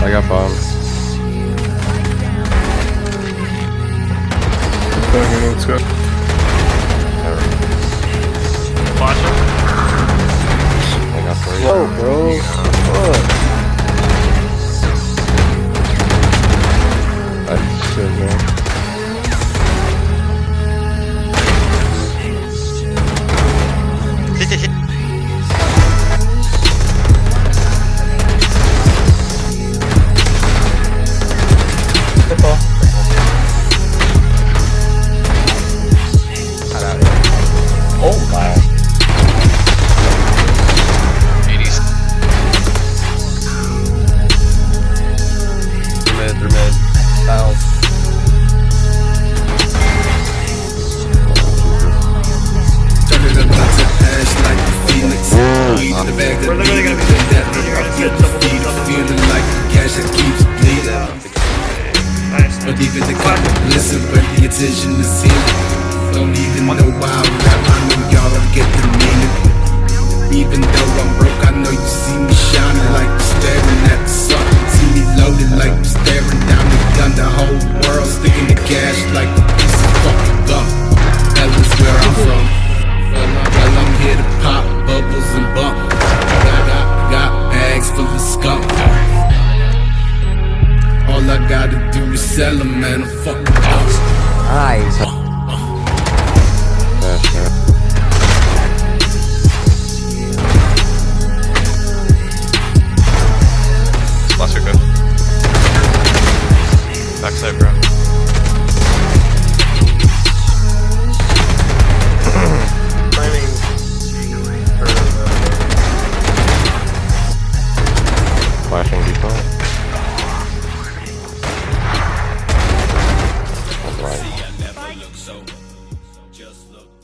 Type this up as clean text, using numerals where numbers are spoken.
I got bomb. Let's go. Watch him. I got 3. Whoa, bro. Fuck. I should, man. Oh my. 80s. They're mid. Foul. Turning up to ash like the Phoenix. The bag that We're literally gonna be feeling like the cash that keeps bleeding. Nice. But even the kind of listen when the attention is here. Don't even know why I rap, I know y'all don't get the meaning. Even though I'm broke, I know you see me shining like you're staring at the sun. See me loaded like you're staring down the gun. The whole world sticking to cash like a piece of fucking gum. That was where I'm from. Well, I'm here to pop bubbles and bump. Got bags full of skunk. All I gotta do is sell 'em, man, I'm fucking lost. Nice. Last year, good. Backside, bro. Planning for Flashing default. Alright. See, I never look sober, just look